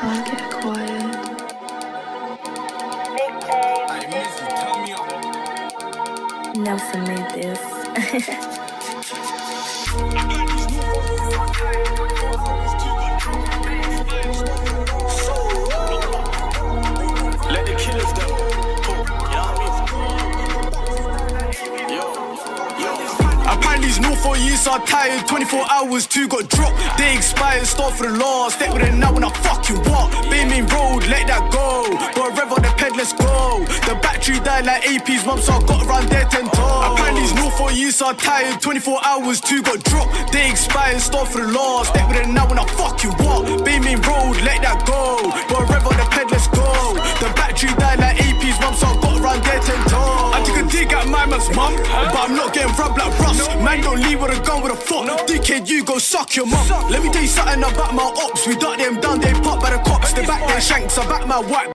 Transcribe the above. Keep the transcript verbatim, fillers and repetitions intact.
Target acquired. Nelson made this. Let the killers go. Apparently it's north for years, are tired. twenty-four hours, two got dropped. They expired, start for the law. Step with it now when I fucking walk. Bay Main Road, let that go. But rev on the ped, let's go. The battery died like A P's mum, so I got around there ten toes. Apparently it's north for years, are tired. twenty-four hours, two got dropped. They expired, start for the law. Step with it now when I fucking walk. Bay Main Road, let that go. But rev on the ped, let's go. The battery died like A P's mum, so I got around there ten toes. I took a dig at my man's mum, but I'm not getting rubbed like Russ. Man don't leave with a gun with a fuck. Dickhead, you go suck your mum. Let me tell you something about my ops. We duck them down, they pop by the cops. They back their shanks, I back my white.